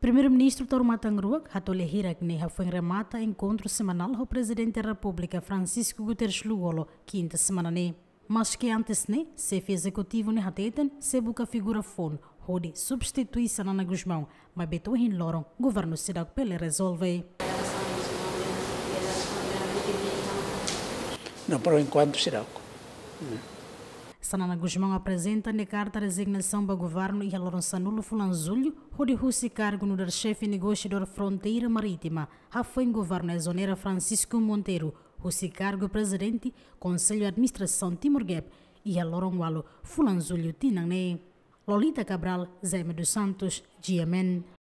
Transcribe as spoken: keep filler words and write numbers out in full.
Primeiro-Ministro Toru Matangrua, Hatole Hirakne, foi remata encontro semanal com o Presidente da República, Francisco Guterres Luolo, quinta semana. Mas que antes, né, chefe executivo ne hateten, se buca figura fone, onde substitui Sanana Guzmão, mas beto hin loron, governo cidade pele resolve. Não, por enquanto será. Sanana Guzmão apresenta na carta de resignação para o governo e a Sanulo Fulanzulho, onde o cargo no chefe negociador fronteira marítima, a foi em governo a zonera Francisco Monteiro, o cargo presidente, Conselho de Administração Timor-Guep e a Lorongualo Fulanzulho Tinangne. Lolita Cabral, Zé dos Santos, G M N.